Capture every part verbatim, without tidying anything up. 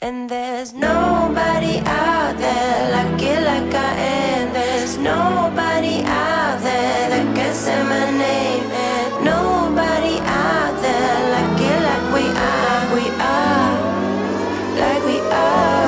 And there's nobody out there like it like I am. There's nobody out there that can say my name. And nobody out there like it like we are. We are, like we are.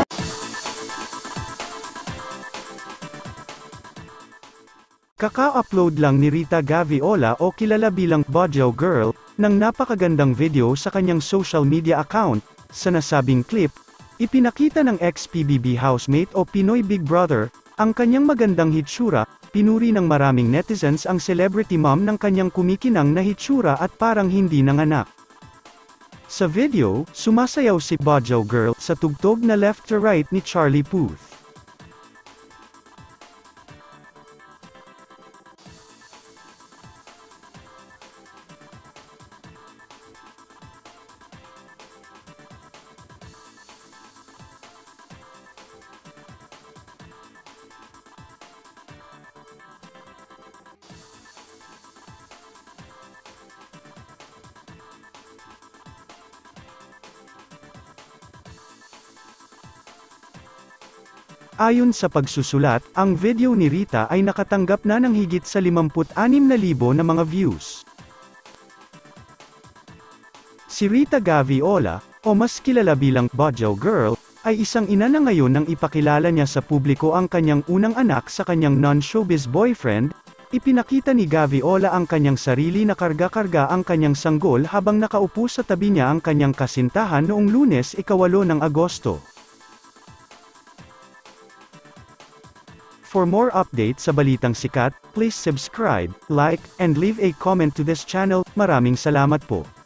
Kaka-upload lang ni Rita Gaviola o kilala bilang Bodjo Girl, ng napakagandang video sa kanyang social media account. Sa nasabing clip, ipinakita ng ex-P B B housemate o Pinoy Big Brother, ang kanyang magandang hitsura. Pinuri ng maraming netizens ang celebrity mom ng kanyang kumikinang na hitsura at parang hindi nanganak. Sa video, sumasayaw si Bodjo Girl sa tugtog na Left to Right ni Charlie Puth. Ayon sa pagsusulat, ang video ni Rita ay nakatanggap na ng higit sa limampu't anim na libo na mga views. Si Rita Gaviola, o mas kilala bilang Bodjo Girl, ay isang ina na ngayon nang ipakilala niya sa publiko ang kanyang unang anak sa kanyang non-showbiz boyfriend. Ipinakita ni Gaviola ang kanyang sarili na karga-karga ang kanyang sanggol habang nakaupo sa tabi niya ang kanyang kasintahan noong Lunes ikawalo ng Agosto. For more updates sa balitang sikat, please subscribe, like, and leave a comment to this channel. Maraming salamat po.